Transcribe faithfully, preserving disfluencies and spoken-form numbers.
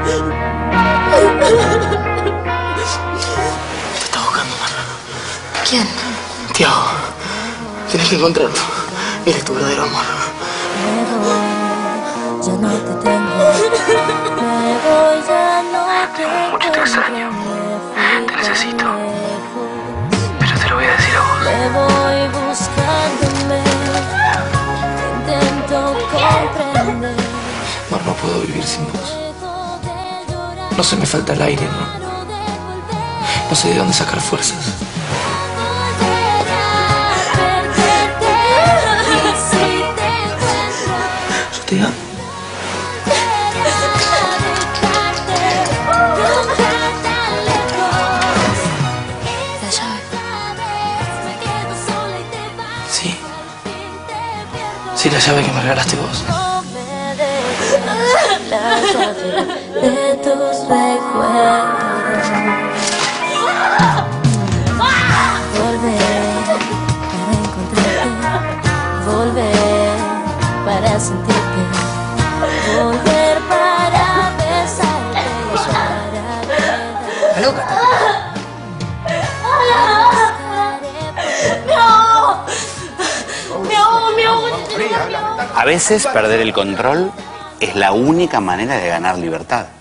Te está buscando, Marta. ¿Quién? Tiago. Tienes que encontrarlo. Él es tu verdadero amor. Ya no te tengo. Me voy, ya no te Mucho te extraño. Te necesito. Pero te lo voy a decir a vos. Me voy buscándome. Intento comprender. Mar, no puedo vivir sin vos. No se me falta el aire, ¿no? No sé de dónde sacar fuerzas. Yo te amo. La llave. Sí. Sí, la llave que me regalaste vos. La llave de tus recuerdos. Volver para encontrarte. Volver para sentirte. Volver para besarte. ¿Está loca? A veces perder el control es la única manera de ganar libertad.